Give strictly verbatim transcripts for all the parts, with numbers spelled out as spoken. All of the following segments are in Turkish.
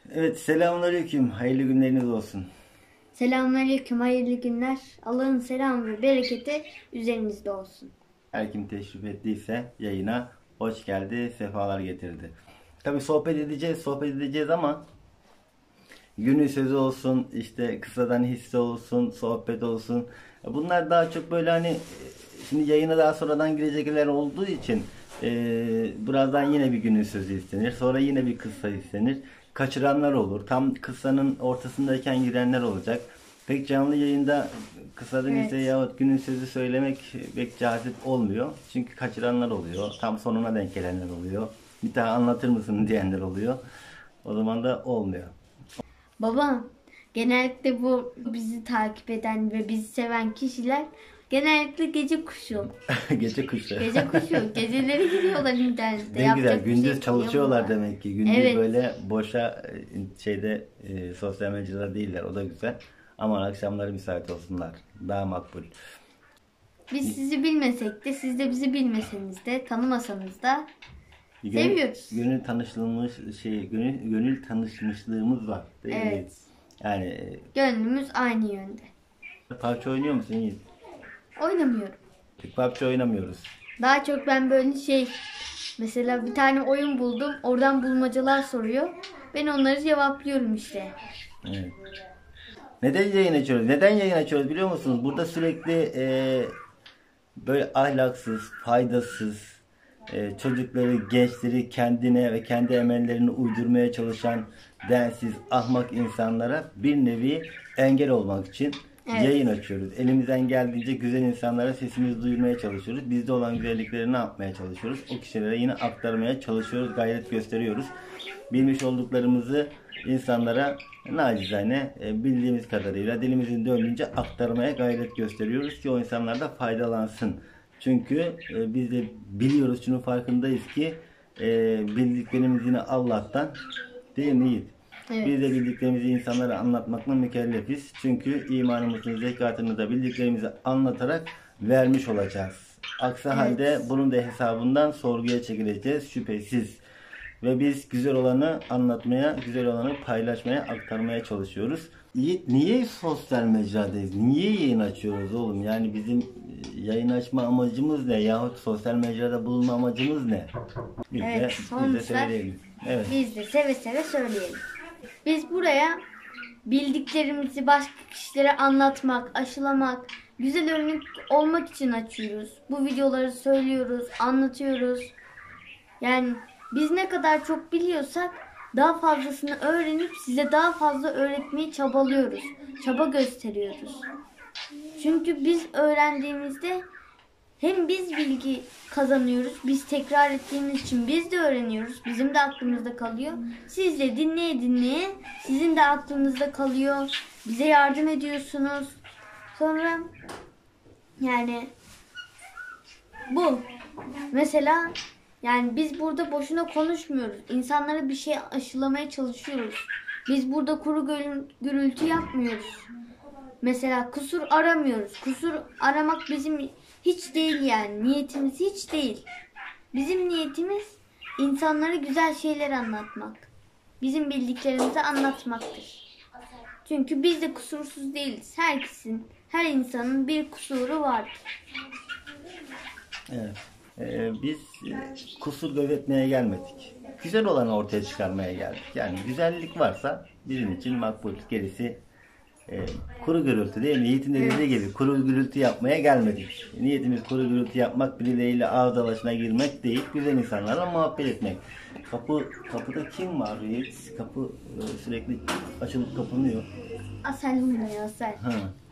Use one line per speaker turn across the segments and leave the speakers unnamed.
Evet, selamünaleyküm. Hayırlı günleriniz olsun.
Selamünaleyküm, hayırlı günler. Allah'ın selamı ve bereketi üzerinizde olsun.
Her kim teşrif ettiyse yayına hoş geldi, sefalar getirdi. Tabii sohbet edeceğiz, sohbet edeceğiz ama günün sözü olsun, işte kısadan hisse olsun, sohbet olsun. Bunlar daha çok böyle hani şimdi yayına daha sonradan girecekler olduğu için e, birazdan yine bir günün sözü istenir. Sonra yine bir kıssa istenir. Kaçıranlar olur. Tam kıssanın ortasındayken girenler olacak. Pek canlı yayında kısadan
Evet.
hisse yahut günün sözü söylemek pek cazip olmuyor. Çünkü kaçıranlar oluyor. Tam sonuna denk gelenler oluyor. Bir daha anlatır mısın diyenler oluyor. O zaman da olmuyor.
Baba, genellikle bu bizi takip eden ve bizi seven kişiler genellikle gece kuşu.
Gece kuşu.
Gece kuşu. Geceleri gidiyorlar internette.
Ne
Yapacak
güzel.
bir
Gündüz
şey
çalışıyorlar
yapıyorlar.
demek ki. Gündüz
Evet.
böyle boşa e, şeyde e, sosyal medyada değiller. O da güzel. Ama akşamları müsait olsunlar. Daha makbul.
Biz sizi bilmesek de, siz de bizi bilmeseniz de, tanımasanız da
Gönül,
seviyoruz.
gönül tanışılmış şey, gönül, gönül tanışmışlığımız var. Değil mi?
Evet.
Yani e,
Gönlümüz aynı yönde.
P U B G oynuyor musun Yiğit?
Oynamıyorum.
P U B G oynamıyoruz.
Daha çok ben böyle şey, mesela bir tane oyun buldum. Oradan bulmacalar soruyor. Ben onları cevaplıyorum işte.
Evet. Neden yayın açıyoruz? Neden yayın açıyoruz biliyor musunuz? Burada sürekli e, böyle ahlaksız, faydasız, e, çocukları, gençleri kendine ve kendi emellerini uydurmaya çalışan densiz, ahmak insanlara bir nevi engel olmak için
Evet.
yayın açıyoruz. Elimizden geldiğince güzel insanlara sesimizi duyurmaya çalışıyoruz. Bizde olan güzellikleri ne yapmaya çalışıyoruz? O kişilere yine aktarmaya çalışıyoruz, gayret gösteriyoruz. Bilmiş olduklarımızı insanlara nacizane e, bildiğimiz kadarıyla dilimizin döndüğünce aktarmaya gayret gösteriyoruz ki o insanlar da faydalansın. Çünkü e, biz de biliyoruz, şunun farkındayız ki e, bildiklerimiz yine Allah'tan, değil mi Yiğit?
Evet.
Biz de bildiklerimizi insanlara anlatmakla mükellefiz. Çünkü imanımızın zekatını da bildiklerimizi anlatarak vermiş olacağız. Aksi
Evet.
halde bunun da hesabından sorguya çekileceğiz şüphesiz. Ve biz güzel olanı anlatmaya, güzel olanı paylaşmaya, aktarmaya çalışıyoruz. Yiğit, niye sosyal mecradayız? Niye yayın açıyoruz oğlum? Yani bizim yayın açma amacımız ne? Yahut sosyal mecrada bulunma amacımız ne? Biz
Evet,
de, biz de
sonuçlar
söyleyelim. Evet.
biz de seve seve söyleyelim. Biz buraya bildiklerimizi başka kişilere anlatmak, aşılamak, güzel örnek olmak için açıyoruz. Bu videoları söylüyoruz, anlatıyoruz. Yani biz ne kadar çok biliyorsak daha fazlasını öğrenip size daha fazla öğretmeye çabalıyoruz. Çaba gösteriyoruz. Çünkü biz öğrendiğimizde hem biz bilgi kazanıyoruz, biz tekrar ettiğimiz için biz de öğreniyoruz, bizim de aklımızda kalıyor. Siz de dinleye dinleye sizin de aklınızda kalıyor, bize yardım ediyorsunuz. Sonra yani bu. Mesela yani biz burada boşuna konuşmuyoruz. İnsanlara bir şey aşılamaya çalışıyoruz. Biz burada kuru gürül- gürültü yapmıyoruz. Mesela kusur aramıyoruz. Kusur aramak bizim hiç değil yani. Niyetimiz hiç değil. Bizim niyetimiz insanlara güzel şeyler anlatmak. Bizim bildiklerimizi anlatmaktır. Çünkü biz de kusursuz değiliz. Herkesin, her insanın bir kusuru vardır.
Evet. Ee, biz e, kusur gözetmeye gelmedik. Güzel olanı ortaya çıkarmaya geldik. Yani güzellik varsa bizim için makbul. Gerisi e, kuru gürültü değil mi? Yiğit'in de dediği gibi kuru gürültü yapmaya gelmedik. Niyetimiz kuru gürültü yapmak, birileriyle ağız dalaşına girmek değil. Güzel insanlarla muhabbet etmek. Kapı, kapıda kim var Yiğit? Kapı e, sürekli açılıp kapanıyor.
Asel uyuyor, Asel.
Ha.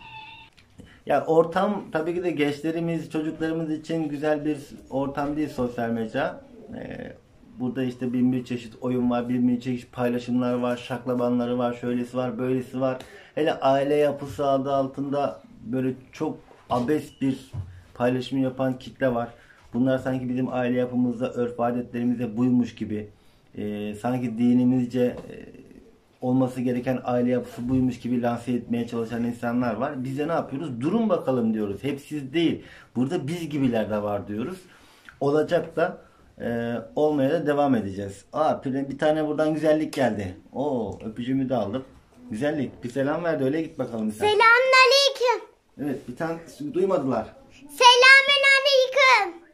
Ya ortam tabii ki de gençlerimiz, çocuklarımız için güzel bir ortam değil sosyal medya. Ee, burada işte bin bir çeşit oyun var, bin bir çeşit paylaşımlar var, şaklabanları var, şöylesi var, böylesi var. Hele aile yapısı adı altında böyle çok abes bir paylaşım yapan kitle var. Bunlar sanki bizim aile yapımızda, örf adetlerimizde buymuş gibi. Ee, sanki dinimizce e, olması gereken aile yapısı buymuş gibi lanse etmeye çalışan insanlar var. Biz de ne yapıyoruz? Durun bakalım diyoruz. Hep siz değil. Burada biz gibiler de var diyoruz. Olacak da e, olmaya da devam edeceğiz. Aa, bir tane buradan güzellik geldi. Oo, öpücüğümü de aldım. Güzellik bir selam verdi, öyle git bakalım sen.
Selamünaleyküm.
Evet, bir tane duymadılar.
Selamünaleyküm.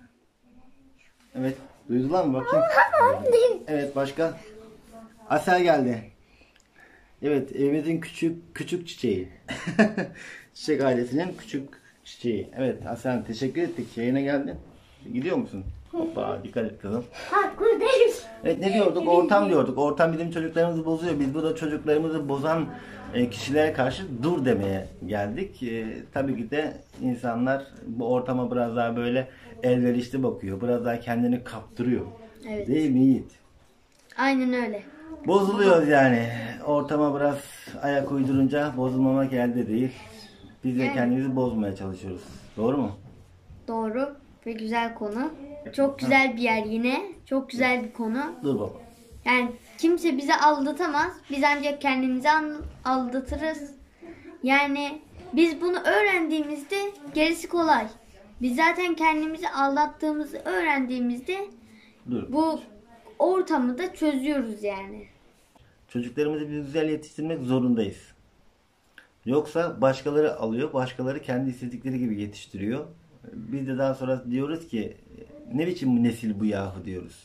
Evet, duydular mı bakayım? Evet, başka? Asel geldi. Evet, evimizin küçük küçük çiçeği. Çiçek ailesinin küçük çiçeği. Evet, Asel teşekkür ettik. Yayına geldin. Gidiyor musun? Hoppa, dikkat et kızım.
Hakkındayım.
Evet, ne diyorduk? Ortam diyorduk. Ortam bizim çocuklarımızı bozuyor. Biz burada çocuklarımızı bozan e, kişilere karşı dur demeye geldik. E, tabii ki de insanlar bu ortama biraz daha böyle elverişli bakıyor. Biraz daha kendini kaptırıyor.
Evet.
Değil mi Yiğit?
Aynen öyle.
Bozuluyoruz yani. Ortama biraz ayak uydurunca bozulmamak elde değil. Biz de
Yani.
kendimizi bozmaya çalışıyoruz. Doğru mu?
Doğru ve güzel konu. Çok güzel bir yer yine. Çok güzel bir konu.
Dur baba.
Yani kimse bizi aldatamaz. Biz ancak kendimizi an- aldatırız. Yani biz bunu öğrendiğimizde gerisi kolay. Biz zaten kendimizi aldattığımızı öğrendiğimizde
Dur.
bu ortamı da çözüyoruz yani.
Çocuklarımızı biz güzel yetiştirmek zorundayız. Yoksa başkaları alıyor, başkaları kendi istedikleri gibi yetiştiriyor. Biz de daha sonra diyoruz ki ne biçim nesil bu yahu diyoruz.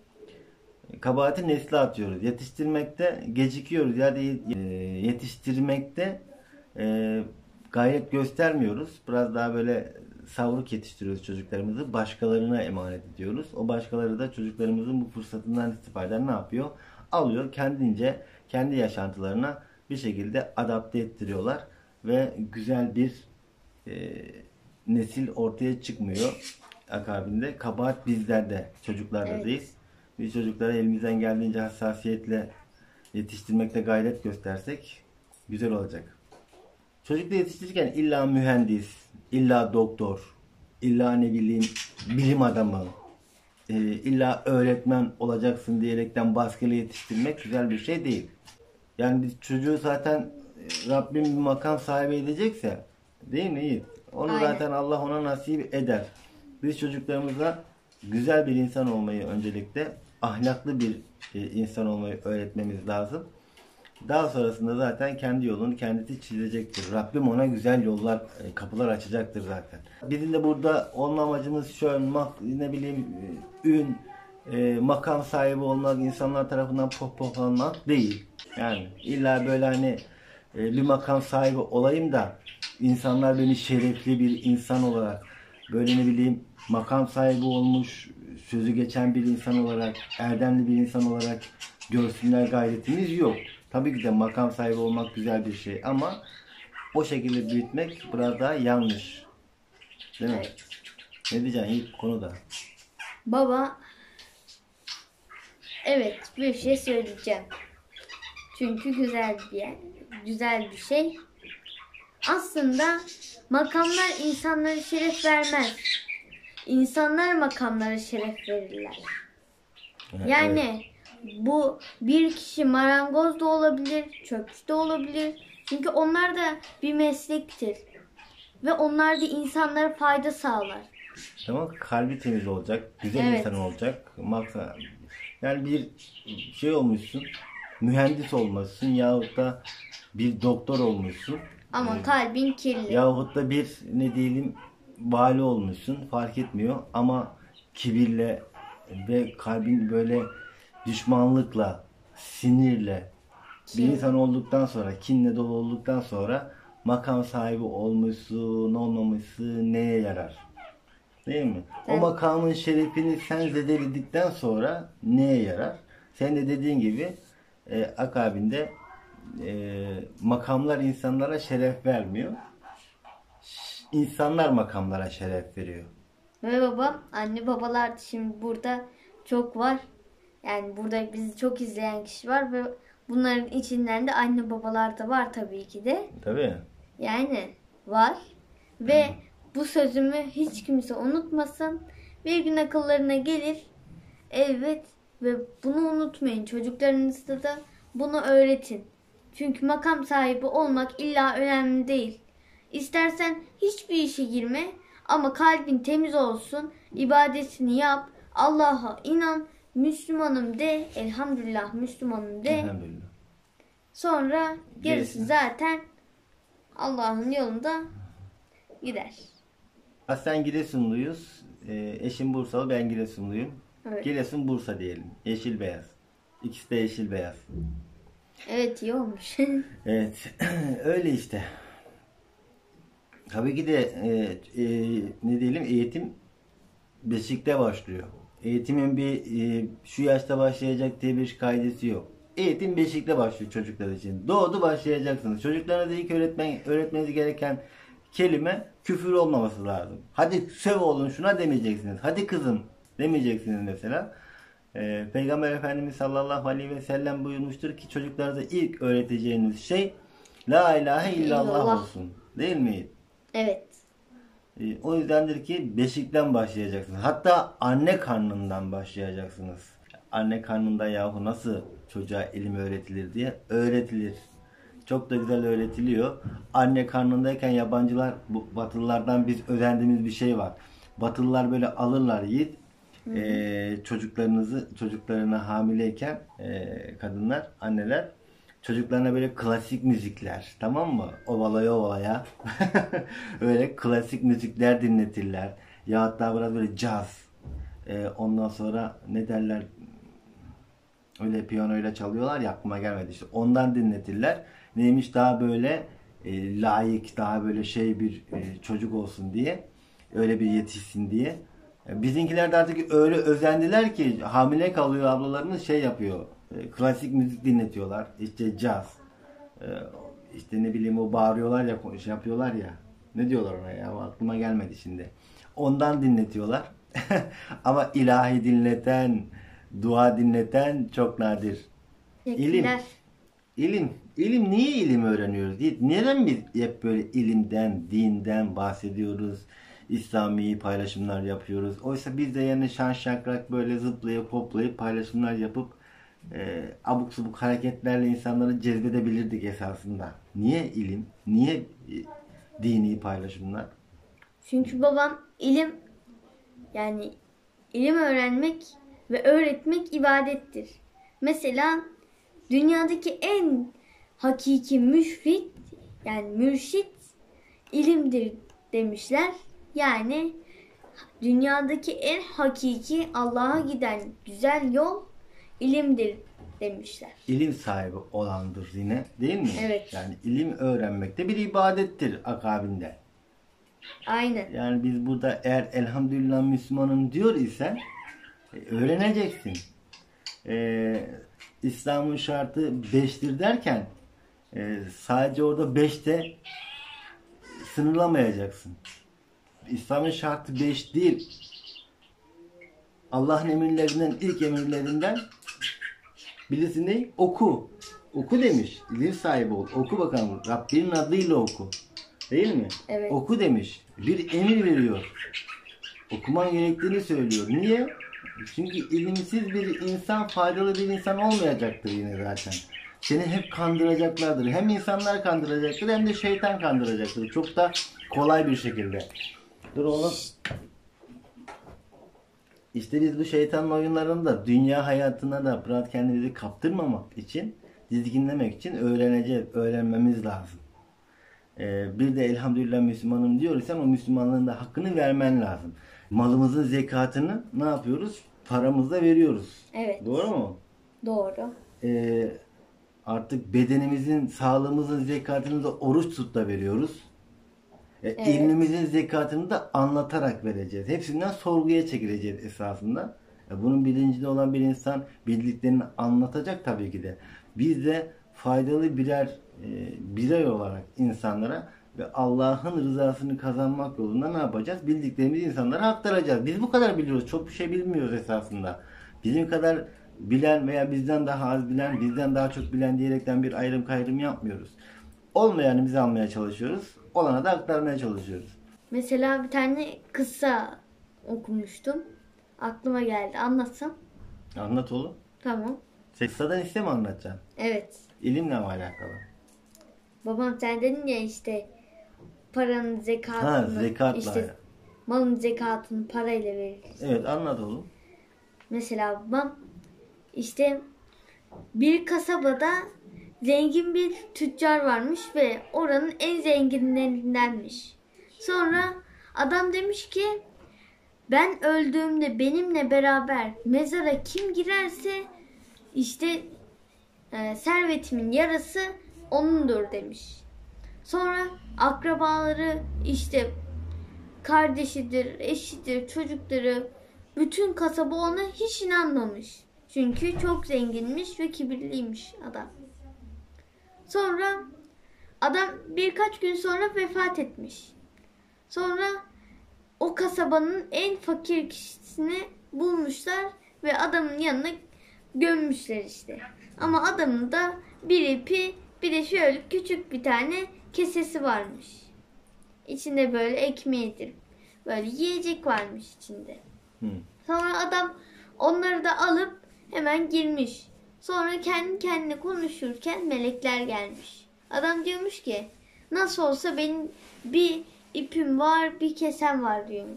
Kabahati nesle atıyoruz. Yetiştirmekte gecikiyoruz. Yani yetiştirmekte e, gayret göstermiyoruz. Biraz daha böyle savruk yetiştiriyoruz çocuklarımızı. Başkalarına emanet ediyoruz. O başkaları da çocuklarımızın bu fırsatından istifade ne yapıyor? Alıyor kendince kendi yaşantılarına bir şekilde adapte ettiriyorlar ve güzel bir e, nesil ortaya çıkmıyor. Akabinde kabahat bizlerde, çocuklarda
Evet.
değil. Biz çocuklara elimizden geldiğince hassasiyetle yetiştirmekte gayret göstersek güzel olacak. Çocukla yetiştirirken illa mühendis, illa doktor, illa ne bileyim bilim adamı, e, illa öğretmen olacaksın diyerekten baskıyla yetiştirmek güzel bir şey değil. Yani biz çocuğu zaten e, Rabbim bir makam sahibi edecekse, değil mi Yiğit? Onu
Aynen.
zaten Allah ona nasip eder. Biz çocuklarımıza güzel bir insan olmayı öncelikle, ahlaklı bir e, insan olmayı öğretmemiz lazım. Daha sonrasında zaten kendi yolunu kendisi çizecektir. Rabbim ona güzel yollar, e, kapılar açacaktır zaten. Bizim de burada olma amacımız şöyle, mak, ne bileyim, e, ün, e, makam sahibi olmak, insanlar tarafından pohpohlanmak değil. Yani illa böyle hani e, bir makam sahibi olayım da insanlar beni şerefli bir insan olarak, böyle ne bileyim makam sahibi olmuş, sözü geçen bir insan olarak, erdemli bir insan olarak görsünler gayretimiz yok. Tabii ki de makam sahibi olmak güzel bir şey ama o şekilde büyütmek biraz daha yanlış. Değil mi?
Evet.
Ne diyeceksin ilk konuda?
Baba, evet bir şey söyleyeceğim. Çünkü güzel bir yer, güzel bir şey. Aslında makamlar insanlara şeref vermez. İnsanlar makamlara şeref verirler.
Evet.
Yani bu bir kişi marangoz da olabilir, çöpçü de olabilir. Çünkü onlar da bir meslektir. Ve onlar da insanlara fayda sağlar.
Tamam, kalbi temiz olacak, güzel
Evet.
insan olacak. Maksat, yani bir şey olmuşsun, mühendis olmuşsun yahut da bir doktor olmuşsun.
Ama kalbin kirli.
Yahut da bir ne diyelim vali olmuşsun, fark etmiyor ama kibirle ve kalbin böyle düşmanlıkla, sinirle bir
Kin.
insan olduktan sonra, kinle dolu olduktan sonra makam sahibi olmuşsun, olmamışsın neye yarar? Değil mi? O
Evet.
makamın şerefini sen zedeledikten sonra neye yarar? Sen de dediğin gibi e, akabinde e, makamlar insanlara şeref vermiyor. Ş- İnsanlar makamlara şeref veriyor.
Ve babam, anne babalar da şimdi burada çok var. Yani burada bizi çok izleyen kişi var ve bunların içinden de anne babalar da var tabii ki de.
Tabii.
Yani var. Ve bu sözümü hiç kimse unutmasın. Bir gün akıllarına gelir. Evet. Ve bunu unutmayın. Çocuklarınızda da bunu öğretin. Çünkü makam sahibi olmak illa önemli değil. İstersen hiçbir işe girme ama kalbin temiz olsun. İbadetini yap. Allah'a inan, Müslümanım de, elhamdülillah Müslümanım de.
Elhamdülillah.
Sonra gerisi
Gerisi.
zaten Allah'ın yolunda gider.
Aslen Giresunluyuz. Ee, eşim Bursalı, ben Giresunluyum.
Evet.
Giresun Bursa diyelim. Yeşil beyaz. İkisi de yeşil beyaz.
Evet, iyi olmuş.
Evet. Öyle işte. Tabii ki de e, e, ne diyelim, eğitim beşikte başlıyor. Eğitimin bir e, şu yaşta başlayacak diye bir kaidesi yok. Eğitim beşikte başlıyor çocuklar için. Doğdu başlayacaksınız. Çocuklarınıza ilk öğretmen, öğretmeniz gereken kelime küfür olmaması lazım. Hadi söv oğlum şuna demeyeceksiniz. Hadi kızım demeyeceksiniz mesela. Ee, Peygamber Efendimiz sallallahu aleyhi ve sellem buyurmuştur ki çocuklarınıza ilk öğreteceğiniz şey La ilahe illallah
İllallah.
olsun. Değil mi?
Evet.
Ee, o yüzdendir ki beşikten başlayacaksınız. Hatta anne karnından başlayacaksınız. Anne karnında yahu nasıl çocuğa ilim öğretilir diye öğretilir. Çok da güzel öğretiliyor. Anne karnındayken yabancılar, bu Batılılardan biz özendiğimiz bir şey var. Batılılar böyle alırlar yiğit. Ee, çocuklarınızı çocuklarına hamileyken e, kadınlar, anneler çocuklarına böyle klasik müzikler, tamam mı? Ovalaya ovalaya öyle klasik müzikler dinletirler. Ya hatta biraz böyle caz. Ee, ondan sonra ne derler? Öyle piyanoyla çalıyorlar ya, aklıma gelmedi işte. Ondan dinletirler. Neymiş, daha böyle e, layık, daha böyle şey bir e, çocuk olsun diye. Öyle bir yetişsin diye. E, bizimkiler de artık öyle özendiler ki hamile kalıyor ablalarımız, şey yapıyor. E, klasik müzik dinletiyorlar. İşte caz. E, işte ne bileyim, o bağırıyorlar ya, şey yapıyorlar ya. Ne diyorlar ona ya? Aklıma gelmedi şimdi. Ondan dinletiyorlar. Ama ilahi dinleten, dua dinleten çok nadir. İlim.
Teşekkürler.
İlim. İlim. Niye ilim öğreniyoruz? Değil. Neden biz hep böyle ilimden, dinden bahsediyoruz? İslami paylaşımlar yapıyoruz. Oysa biz de yani şan şakrak böyle zıplayıp hoplayıp paylaşımlar yapıp e, abuk subuk hareketlerle insanları cezbedebilirdik esasında. Niye ilim? Niye e, dini paylaşımlar?
Çünkü babam ilim, yani ilim öğrenmek ve öğretmek ibadettir. Mesela dünyadaki en hakiki müşrit, yani mürşit ilimdir demişler. Yani dünyadaki en hakiki Allah'a giden güzel yol ilimdir demişler.
İlim sahibi olandır yine, değil mi?
Evet.
Yani ilim öğrenmek de bir ibadettir akabinde.
Aynen.
Yani biz burada eğer elhamdülillah Müslümanım diyor isen e, öğreneceksin. E, İslam'ın şartı beştir derken e, sadece orada beşte sınırlamayacaksın. İslam'ın şartı beş değil. Allah'ın emirlerinden, ilk emirlerinden birisi ne? Oku. Oku demiş. İlim sahibi ol. Oku bakalım. Rabbinin adıyla oku. Değil mi?
Evet.
Oku demiş. Bir emir veriyor. Okuman gerektiğini söylüyor. Niye? Çünkü ilimsiz bir insan faydalı bir insan olmayacaktır yine zaten. Seni hep kandıracaklardır. Hem insanlar kandıracaktır hem de şeytan kandıracaktır. Çok da kolay bir şekilde. Dur oğlum. İşte biz bu şeytanın oyunlarında dünya hayatına da biraz kendimizi kaptırmamak için, dizginlemek için öğreneceğiz, öğrenmemiz lazım. Ee, bir de elhamdülillah Müslümanım diyorsan o Müslümanlığın da hakkını vermen lazım. Malımızın zekatını ne yapıyoruz? Paramızla veriyoruz.
Evet.
Doğru mu?
Doğru.
Ee, artık bedenimizin, sağlığımızın zekatını da oruç tut da veriyoruz. E,
Evet.
İlmimizin zekatını da anlatarak vereceğiz. Hepsinden sorguya çekileceğiz esasında. E, bunun bilincinde olan bir insan bildiklerini anlatacak tabii ki de. Biz de faydalı birer e, birey olarak insanlara ve Allah'ın rızasını kazanmak yolunda ne yapacağız? Bildiklerimizi insanlara aktaracağız. Biz bu kadar biliyoruz. Çok bir şey bilmiyoruz esasında. Bizim kadar bilen veya bizden daha az bilen, bizden daha çok bilen diyerekten bir ayrım kayrım yapmıyoruz. Olmayanı bize almaya çalışıyoruz. Olana da aktarmaya çalışıyoruz.
Mesela bir tane kıssa okumuştum. Aklıma geldi. Anlatsam.
Anlat oğlum.
Tamam.
Seksadan iste mi anlatacaksın?
Evet.
İlimle mi alakalı?
Babam sen dedin ya işte paranın zekatını,
Ha, zekatla.
işte malın zekatını parayla verir.
Evet, anlat oğlum.
Mesela babam işte bir kasabada zengin bir tüccar varmış ve oranın en zenginlerindenmiş. Sonra adam demiş ki ben öldüğümde benimle beraber mezara kim girerse işte e, servetimin yarısı onundur demiş. Sonra akrabaları işte kardeşidir, eşidir, çocukları bütün kasaba ona hiç inanmamış. Çünkü çok zenginmiş ve kibirliymiş adam. Sonra adam birkaç gün sonra vefat etmiş. Sonra o kasabanın en fakir kişisini bulmuşlar ve adamın yanına gömmüşler işte. Ama adamın da bir ipi bir de şöyle küçük bir tane kesesi varmış. İçinde böyle ekmeğidir. Böyle yiyecek varmış içinde.
Hı.
Sonra adam onları da alıp hemen girmiş. Sonra kendi kendine konuşurken melekler gelmiş. Adam diyormuş ki nasıl olsa benim bir ipim var, bir kesem var diyormuş.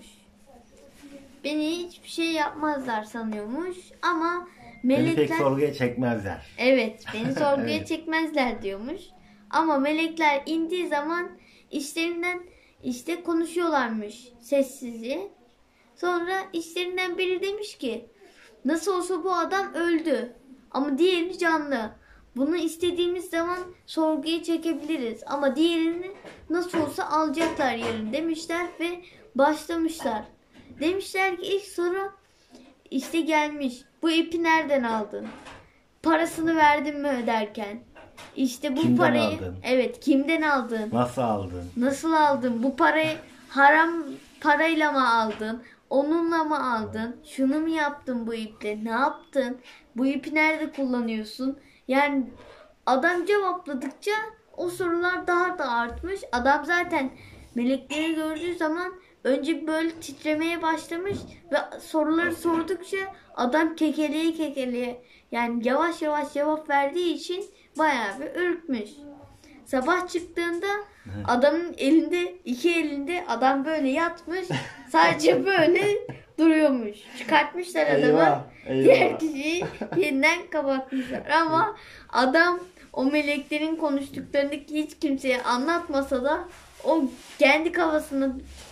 Beni hiçbir şey yapmazlar sanıyormuş ama melekler...
Beni pek sorguya çekmezler.
Evet, beni sorguya
Evet.
çekmezler diyormuş. Ama melekler indiği zaman işlerinden işte konuşuyorlarmış sessizce. Sonra işlerinden biri demiş ki nasıl olsa bu adam öldü ama diğeri canlı. Bunu istediğimiz zaman sorguya çekebiliriz ama diğerini nasıl olsa alacaklar yarın demişler ve başlamışlar. Demişler ki ilk soru işte gelmiş. Bu ipi nereden aldın? Parasını verdin mi öderken? İşte bu
Kimden
parayı
aldın?
evet kimden aldın?
Nasıl aldın?
Nasıl aldın? Bu parayı haram parayla mı aldın? Onunla mı aldın? Şunu mu yaptın bu iple? Ne yaptın? Bu ipi nerede kullanıyorsun? Yani adam cevapladıkça o sorular daha da artmış. Adam zaten melekleri gördüğü zaman önce böyle titremeye başlamış ve soruları sordukça adam kekeleye kekeleye yani yavaş yavaş cevap verdiği için bayağı bir ürkmüş. Sabah çıktığında adamın elinde iki elinde adam böyle yatmış sadece böyle duruyormuş. Çıkartmışlar adamı.
Eyvah, eyvah.
Diğer kişiyi yeniden kapatmışlar. Ama adam o meleklerin konuştuklarını hiç kimseye anlatmasa da o kendi kafasına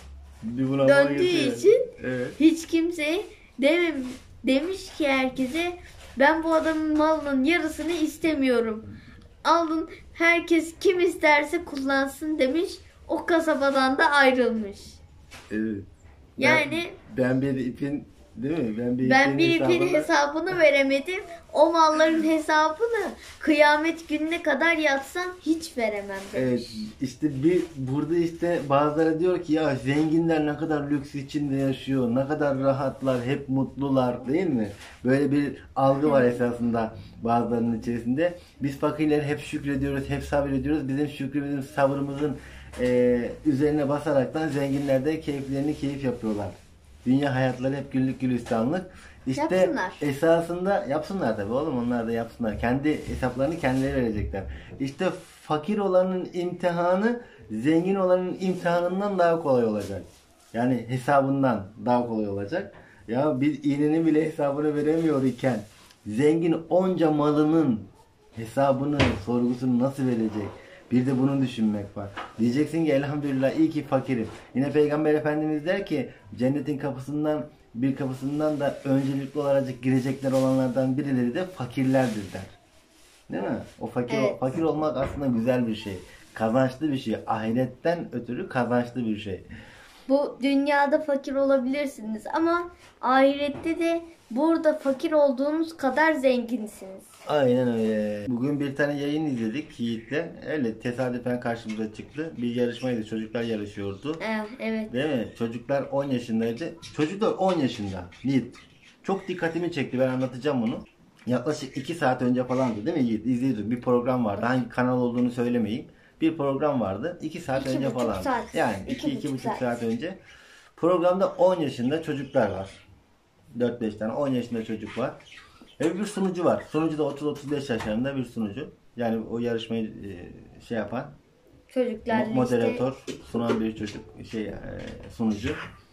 Bir bunalıma
döndüğü
getiriyor.
için
Evet.
hiç kimseye demem, demiş ki herkese ben bu adamın malının yarısını istemiyorum. Alın herkes kim isterse kullansın demiş. O kasabadan da ayrılmış.
Evet.
Yani
ben, ben bir ipin değil mi? Ben bir
ben
ipin
bir ipin
hesabını-
hesabını veremedim. O malların hesabını kıyamet gününe kadar yatsam hiç veremem demiş.
Evet, işte bir burada işte bazıları diyor ki ya zenginler ne kadar lüks içinde yaşıyor, ne kadar rahatlar, hep mutlular değil mi? Böyle bir algı var esasında bazılarının içerisinde. Biz fakirler hep şükrediyoruz, hep sabrediyoruz. Bizim şükrümüzün, sabrımızın e, üzerine basaraktan zenginler de keyiflerini keyif yapıyorlar. Dünya hayatları hep güllük gülistanlık. İşte
Yapsınlar.
esasında yapsınlar tabii oğlum, onlar da yapsınlar. Kendi hesaplarını kendileri verecekler. İşte fakir olanın imtihanı zengin olanın imtihanından daha kolay olacak. Yani hesabından daha kolay olacak. Ya biz iğnenin bile hesabını veremiyor iken zengin onca malının hesabını, sorgusunu nasıl verecek? Bir de bunu düşünmek var. Diyeceksin ki elhamdülillah iyi ki fakirim. Yine Peygamber Efendimiz der ki cennetin kapısından bir kapısından da öncelikli olarak girecekler olanlardan birileri de fakirlerdir der. Değil mi? O fakir
Evet.
fakir olmak aslında güzel bir şey. Kazançlı bir şey. Ahiretten ötürü kazançlı bir şey.
Bu dünyada fakir olabilirsiniz ama ahirette de burada fakir olduğunuz kadar zenginsiniz.
Aynen öyle. Bugün bir tane yayın izledik Yiğit'le. Öyle tesadüfen karşımıza çıktı. Bir yarışmaydı. Çocuklar yarışıyordu.
Eh, evet.
Değil mi? Çocuklar on yaşındaydı. Çocuklar on yaşında. Yiğit. Çok dikkatimi çekti. Ben anlatacağım bunu. Yaklaşık iki saat önce falandı değil mi Yiğit? İzliyorduk. Bir program vardı. Hangi kanal olduğunu söylemeyeyim. Bir program vardı. iki saat
İki
önce
buçuk
falan.
saat.
Yani
İki
iki iki
buçuk
buçuk
saat.
saat önce. Programda on yaşında çocuklar var. dört beş tane on yaşında çocuk var. Ve bir sunucu var. Sunucu da otuz otuz beş yaşlarında bir sunucu. Yani o yarışmayı e, şey yapan
Çocuklarla
Mo- moderatör, sunan bir çocuk şey e, sunucu.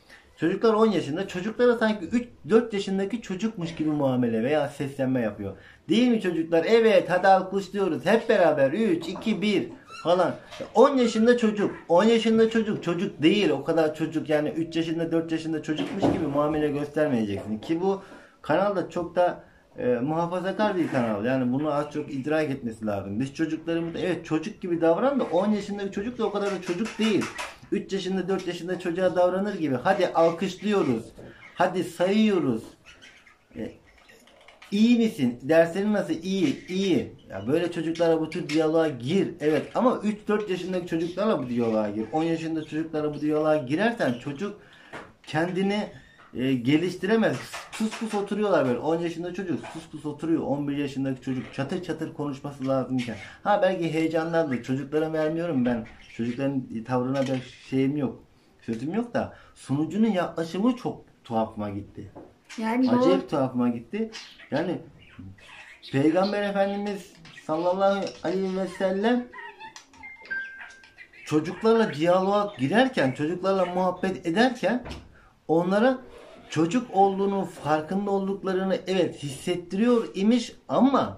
Çocuklar on yaşında. Çocuklara sanki üç dört yaşındaki çocukmuş gibi muamele veya seslenme yapıyor. Değil mi çocuklar? Evet, hadi alkışlıyoruz. Hep beraber üç, iki, bir falan. on yaşında çocuk. on yaşında çocuk. Çocuk değil. O kadar çocuk yani üç yaşında dört yaşında çocukmuş gibi muamele göstermeyeceksin. Ki bu kanalda çok da e, muhafazakar bir kanal. Yani bunu az çok idrak etmesi lazım. Biz çocuklarımız evet çocuk gibi davran da on yaşındaki çocuk da o kadar da çocuk değil. üç yaşında dört yaşında çocuğa davranır gibi. Hadi alkışlıyoruz. Hadi sayıyoruz. E, iyi misin? Derslerin nasıl? İyi, iyi. Ya böyle çocuklara bu tür diyaloğa gir. Evet ama üç dört yaşındaki çocuklarla bu diyaloğa gir. on yaşında çocuklarla bu diyaloğa girersen çocuk kendini e, geliştiremez. Sus pus oturuyorlar böyle. on yaşında çocuk sus pus oturuyor. on bir yaşındaki çocuk çatır çatır konuşması lazımken. Ha belki heyecanlandır. Çocuklara vermiyorum ben. Çocukların tavrına bir şeyim yok. Sözüm yok da sunucunun yaklaşımı çok tuhafıma gitti.
Yani
Acayip tuhafıma gitti. Yani Peygamber Efendimiz sallallahu aleyhi ve sellem çocuklarla diyaloğa girerken, çocuklarla muhabbet ederken onlara çocuk olduğunu, farkında olduklarını evet hissettiriyor imiş ama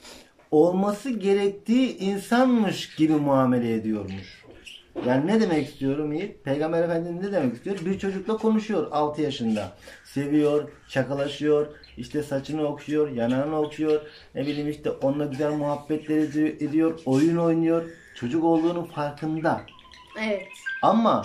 olması gerektiği insanmış gibi muamele ediyormuş. Yani ne demek istiyorum Yiğit? Peygamber Efendimiz ne demek istiyor? Bir çocukla konuşuyor altı yaşında. Seviyor, şakalaşıyor, işte saçını okşuyor, yanağını okşuyor. Ne bileyim işte onunla güzel muhabbetler ediyor, oyun oynuyor. Çocuk olduğunun farkında.
Evet.
Ama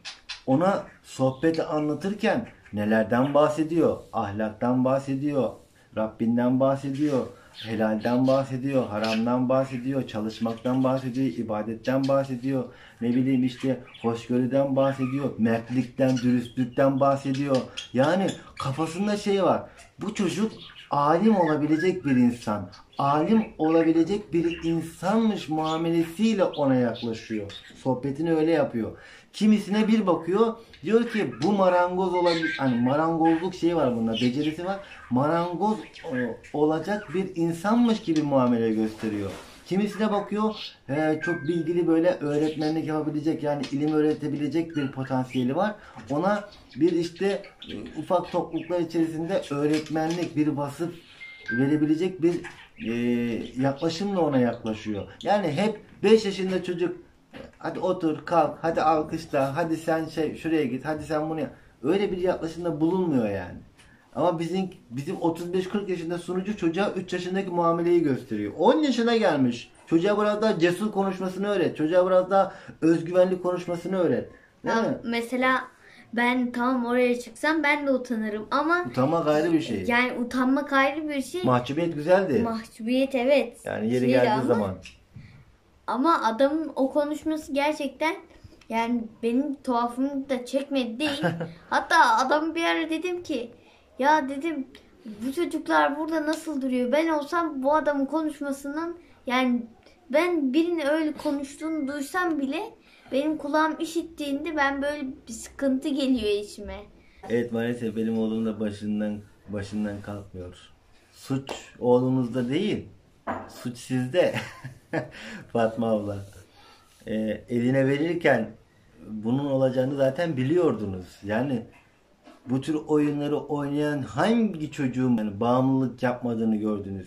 ona sohbeti anlatırken nelerden bahsediyor? Ahlaktan bahsediyor, Rabbinden bahsediyor, helalden bahsediyor, haramdan bahsediyor, çalışmaktan bahsediyor, ibadetten bahsediyor, ne bileyim işte hoşgörüden bahsediyor, mertlikten, dürüstlükten bahsediyor. Yani kafasında şey var. Bu çocuk alim olabilecek bir insan, alim olabilecek bir insanmış muamelesiyle ona yaklaşıyor. Sohbetini öyle yapıyor. Kimisine bir bakıyor, diyor ki bu marangoz olabilir. Hani marangozluk şeyi var bunda, becerisi var. Marangoz e, olacak bir insanmış gibi muamele gösteriyor. Kimisine bakıyor, e, çok bilgili böyle öğretmenlik yapabilecek yani ilim öğretebilecek bir potansiyeli var. Ona bir işte e, ufak topluluklar içerisinde öğretmenlik bir vasıf verebilecek bir e, yaklaşımla ona yaklaşıyor. Yani hep beş yaşında çocuk hadi otur, kalk, hadi alkışla, hadi sen şey şuraya git, hadi sen bunu yap. Öyle bir yaklaşımda bulunmuyor yani. Ama bizim bizim otuz beş kırk yaşında sunucu çocuğa üç yaşındaki muameleyi gösteriyor. on yaşına gelmiş. Çocuğa biraz daha cesur konuşmasını öğret. Çocuğa biraz daha özgüvenli konuşmasını öğret. Değil
Ya,
mi?
mesela ben tamam oraya çıksam ben de utanırım ama
Utanmak ayrı bir şey.
yani utanmak ayrı bir şey.
Mahcubiyet güzeldi.
Mahcubiyet evet.
Yani yeri
Şeydi
geldiği
ama-
zaman.
Ama adamın o konuşması gerçekten yani benim tuhafımı da çekmedi değil. Hatta adam bir ara dedim ki ya dedim bu çocuklar burada nasıl duruyor? Ben olsam bu adamın konuşmasının yani ben birinin öyle konuştuğunu duysam bile benim kulağım işittiğinde ben böyle bir sıkıntı geliyor içime.
Evet maalesef benim oğlum da başından başından kalkmıyor. Suç oğlumuzda değil. Suç sizde. Fatma abla. Ee, eline verirken bunun olacağını zaten biliyordunuz. Yani bu tür oyunları oynayan hangi çocuğun yani bağımlılık yapmadığını gördünüz.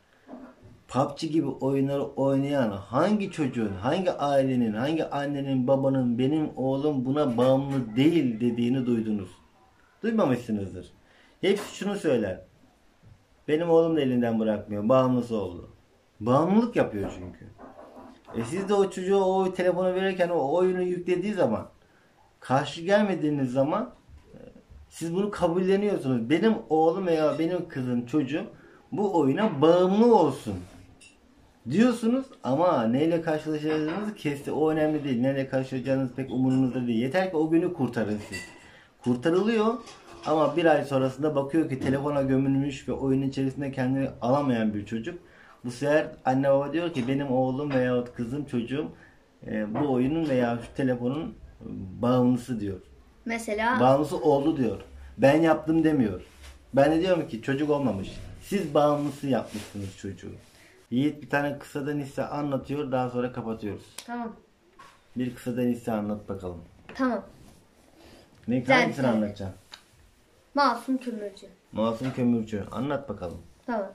P U B G gibi oyunları oynayan hangi çocuğun, hangi ailenin, hangi annenin, babanın benim oğlum buna bağımlı değil dediğini duydunuz. Duymamışsınızdır. Hepsi şunu söyler. Benim oğlum da elinden bırakmıyor. Bağımlısı oldu. Bağımlılık yapıyor çünkü. E siz de o çocuğa o telefonu verirken o oyunu yüklediği zaman karşı gelmediğiniz zaman e, siz bunu kabulleniyorsunuz. Benim oğlum veya benim kızım çocuğum bu oyuna bağımlı olsun diyorsunuz ama neyle karşılaşacağınız kesti o önemli değil. Neyle karşılaşacağınız pek umurunuzda değil. Yeter ki o günü kurtarın siz. Kurtarılıyor ama bir ay sonrasında bakıyor ki telefona gömülmüş ve oyunun içerisinde kendini alamayan bir çocuk. Bu sefer anne baba diyor ki benim oğlum veyahut kızım çocuğum e, bu oyunun veya şu telefonun bağımlısı diyor.
Mesela
Bağımlısı oldu diyor. Ben yaptım demiyor. Ben de diyorum ki çocuk olmamış. Siz bağımlısı yapmışsınız çocuğu. Yiğit bir tane kısadan hisse anlatıyor daha sonra kapatıyoruz.
tamam
Bir kısadan hisse anlat bakalım.
tamam.
Ne
Güzel
hangisini
bir şey.
anlatacaksın?
Masum Kömürcü.
Masum Kömürcü. Anlat bakalım.
Tamam.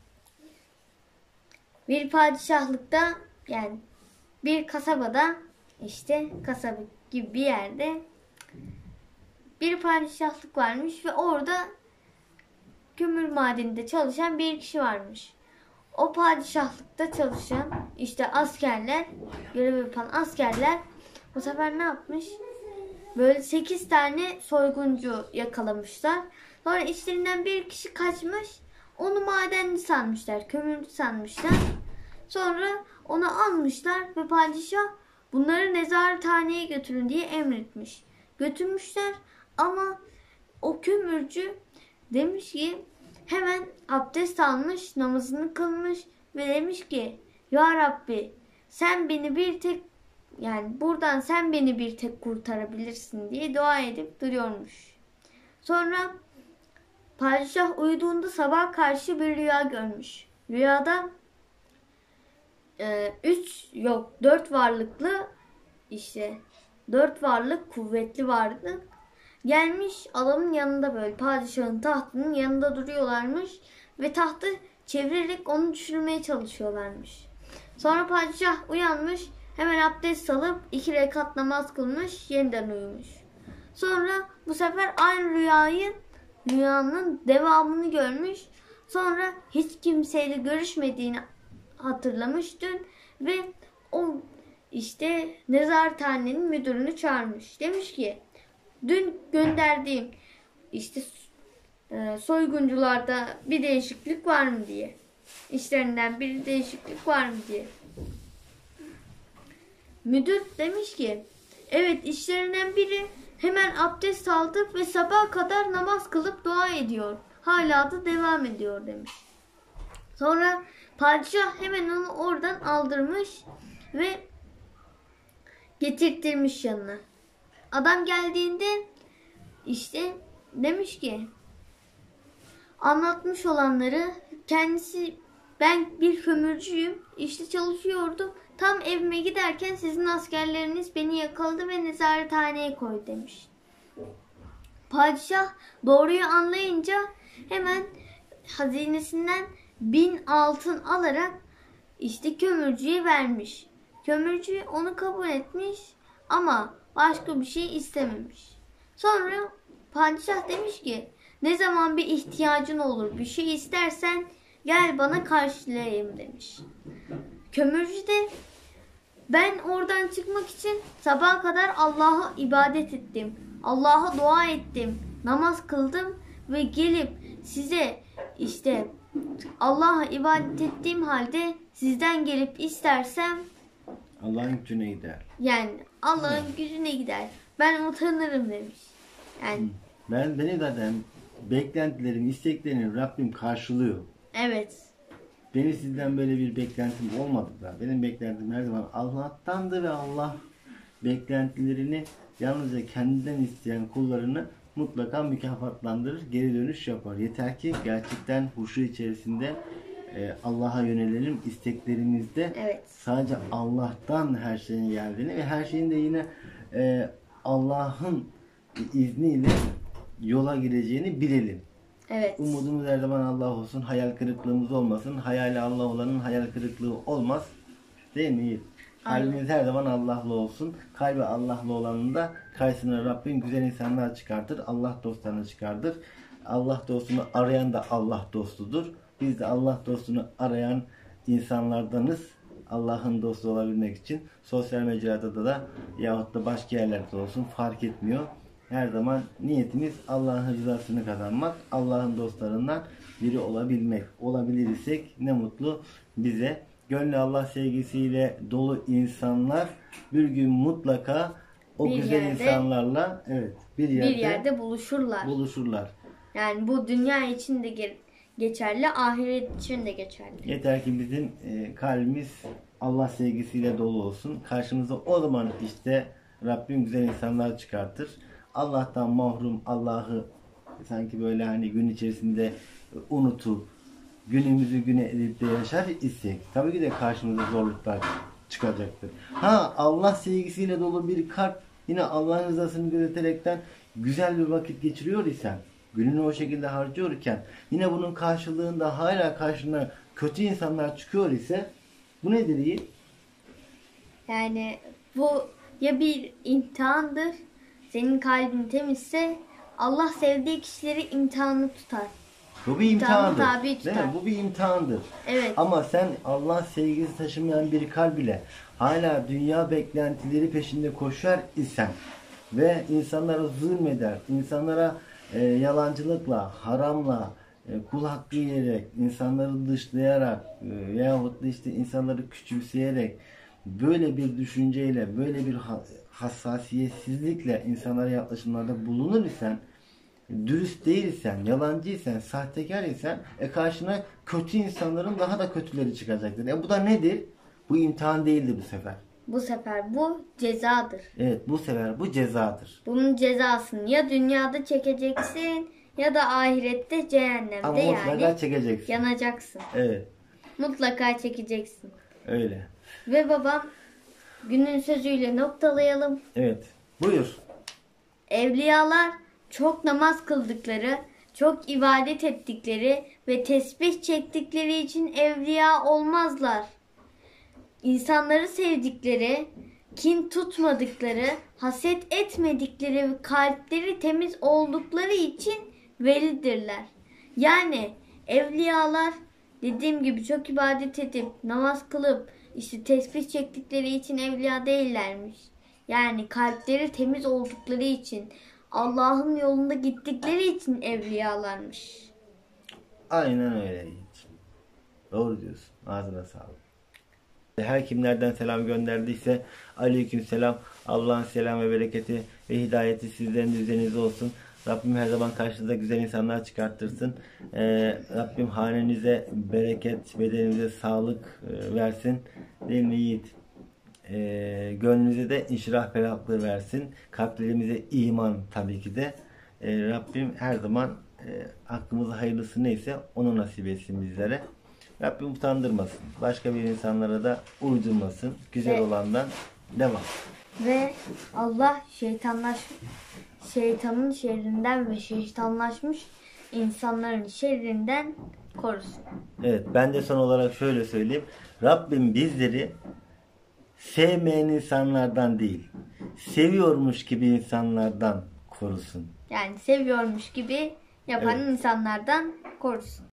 Bir padişahlıkta, yani bir kasabada, işte kasaba gibi bir yerde bir padişahlık varmış ve orada kömür madeninde çalışan bir kişi varmış. O padişahlıkta çalışan işte askerler, görev yapan askerler bu sefer ne yapmış? Böyle sekiz tane soyguncu yakalamışlar. Sonra içlerinden bir kişi kaçmış. Onu madenci sanmışlar, kömürcü sanmışlar. Sonra onu almışlar ve padişah bunları nezarethaneye götürün diye emretmiş. Götürmüşler ama o kömürcü demiş ki, hemen abdest almış, namazını kılmış ve demiş ki, Ya Rabbi sen beni bir tek, yani buradan sen beni bir tek kurtarabilirsin diye dua edip duruyormuş. Sonra padişah uyuduğunda sabah karşı bir rüya görmüş. Rüyada e, üç yok dört varlıklı, işte dört varlık, kuvvetli varlık gelmiş adamın yanında, böyle padişahın tahtının yanında duruyorlarmış ve tahtı çevirerek onu düşürmeye çalışıyorlarmış. Sonra padişah uyanmış, hemen abdest alıp iki rekat namaz kılmış, yeniden uyumuş. Sonra bu sefer aynı rüyayı rüyanın devamını görmüş. Sonra hiç kimseyle görüşmediğini hatırlamış dün ve o işte nezarethanenin müdürünü çağırmış. Demiş ki, dün gönderdiğim işte e, soyguncularda bir değişiklik var mı diye. İşlerinden bir değişiklik var mı diye. Müdür demiş ki, evet işlerinden biri hemen abdest aldı ve sabaha kadar namaz kılıp dua ediyor. Hala da devam ediyor demiş. Sonra padişah hemen onu oradan aldırmış ve getirttirmiş yanına. Adam geldiğinde işte demiş ki, anlatmış olanları, kendisi ben bir kömürcüyüm, işte çalışıyordum. Tam evime giderken sizin askerleriniz beni yakaladı ve nezarethaneye koydu demiş. Padişah doğruyu anlayınca hemen hazinesinden bin altın alarak işte kömürcüye vermiş. Kömürcü onu kabul etmiş ama başka bir şey istememiş. Sonra padişah demiş ki, ne zaman bir ihtiyacın olur, bir şey istersen gel bana karşılayayım demiş. Kömürcü de, ben oradan çıkmak için sabaha kadar Allah'a ibadet ettim. Allah'a dua ettim. Namaz kıldım ve gelip size işte Allah'a ibadet ettiğim halde sizden gelip istersem
Allah'ın gücüne gider.
yani Allah'ın gücüne gider. Ben utanırım demiş. Yani
Ben beni zaten beklentilerim, isteklerini Rabbim karşılıyor.
evet.
Benim sizden böyle bir beklentim olmadı da. Benim beklentim her zaman Allah'tandı ve Allah beklentilerini yalnızca kendinden isteyen kullarını mutlaka mükafatlandırır, geri dönüş yapar. Yeter ki gerçekten huşu içerisinde e, Allah'a yönelelim, isteklerimizde
Evet.
sadece Allah'tan her şeyin geldiğini ve her şeyin de yine e, Allah'ın izniyle yola gireceğini bilelim.
Evet.
Umudumuz her zaman Allah olsun. Hayal kırıklığımız olmasın. Hayali Allah olanın hayal kırıklığı olmaz. Değil mi Yiğit? Kalbimiz her zaman Allah'lı olsun. Kalbi Allah'lı olanın da karşısına Rabbim güzel insanlar çıkartır. Allah dostlarını çıkartır. Allah dostunu arayan da Allah dostudur. Biz de Allah dostunu arayan insanlardanız. Allah'ın dostu olabilmek için sosyal mecrada da, da yahut da başka yerlerde olsun fark etmiyor. Her zaman niyetimiz Allah'ın rızasını kazanmak, Allah'ın dostlarından biri olabilmek. Olabilir isek ne mutlu bize. Gönlü Allah sevgisiyle dolu insanlar bir gün mutlaka o
Bir
güzel
yerde-
insanlarla evet bir yerde,
Bir yerde buluşurlar.
buluşurlar.
Yani bu dünya için de ge- geçerli, ahiret için de geçerli.
Yeter ki bizim e, kalbimiz Allah sevgisiyle dolu olsun. Karşımıza o zaman işte Rabbim güzel insanlar çıkartır. Allah'tan mahrum, Allah'ı sanki böyle hani gün içerisinde unutup günümüzü güne edip de yaşar isek tabii ki de karşımıza zorluklar çıkacaktır. Ha Allah sevgisiyle dolu bir kalp yine Allah'ın rızasını gözeterekten güzel bir vakit geçiriyor isen, gününü o şekilde harcıyor iken, yine bunun karşılığında hala karşına kötü insanlar çıkıyor ise bu nedir Yiğit?
Yani bu ya bir imtihandır. Senin kalbin temizse Allah sevdiği kişileri imtihanı tutar.
Bu bir
İmtihanı
imtihandır.
tabi
Değil
tutar.
mi? Bu bir imtihandır.
Evet.
Ama sen Allah sevgisi taşımayan bir kalb ile hala dünya beklentileri peşinde koşar isen ve insanlara zulmeder, insanlara e, yalancılıkla, haramla, e, kul hakkı yiyerek, insanları dışlayarak e, veyahut da işte insanları küçümseyerek böyle bir düşünceyle, böyle bir ha- hassasiyetsizlikle insanlara yaklaşımlarda bulunur isen, dürüst değilsen, yalancıysan, sahtekar isen e karşına kötü insanların daha da kötüleri çıkacaktır. E bu da nedir? Bu imtihan değildir bu sefer.
Bu sefer bu cezadır.
Evet, bu sefer bu cezadır.
Bunun cezasını ya dünyada çekeceksin ya da ahirette cehennemde,
Ama mutlaka
yani
çekeceksin.
yanacaksın.
Evet,
Mutlaka çekeceksin.
öyle.
Ve babam, günün sözüyle noktalayalım.
Evet, buyur.
Evliyalar çok namaz kıldıkları, çok ibadet ettikleri ve tesbih çektikleri için evliya olmazlar. İnsanları sevdikleri, kin tutmadıkları, haset etmedikleri ve kalpleri temiz oldukları için velidirler. Yani evliyalar dediğim gibi çok ibadet edip, namaz kılıp, işte tesbih çektikleri için evliya değillermiş. Yani kalpleri temiz oldukları için, Allah'ın yolunda gittikleri için evliyalarmış.
Aynen öyle Yiğit. Doğru diyorsun. Ağzına sağlık. Her kim nereden selam gönderdiyse aleyküm selam. Allah'ın selam ve bereketi ve hidayeti sizlerin de üzerinize olsun. Rabbim her zaman karşınıza güzel insanlar çıkarttırsın. Ee, Rabbim hanenize bereket, bedeninize sağlık e, versin. Değil mi Yiğit? Ee, gönlünüze de inşirah ferahlığı versin. Kalplerimize iman tabii ki de. Ee, Rabbim her zaman e, aklımıza hayırlısı neyse onu nasip etsin bizlere. Rabbim utandırmasın. Başka bir insanlara da uydurmasın. Güzel
Evet.
olandan devam.
Ve Allah şeytanlaş şeytanın şerrinden ve şeytanlaşmış insanların şerrinden korusun.
Evet, ben de son olarak şöyle söyleyeyim. Rabbim bizleri sevmeyen insanlardan değil, seviyormuş gibi insanlardan korusun.
Yani seviyormuş gibi yapan
Evet.
insanlardan korusun.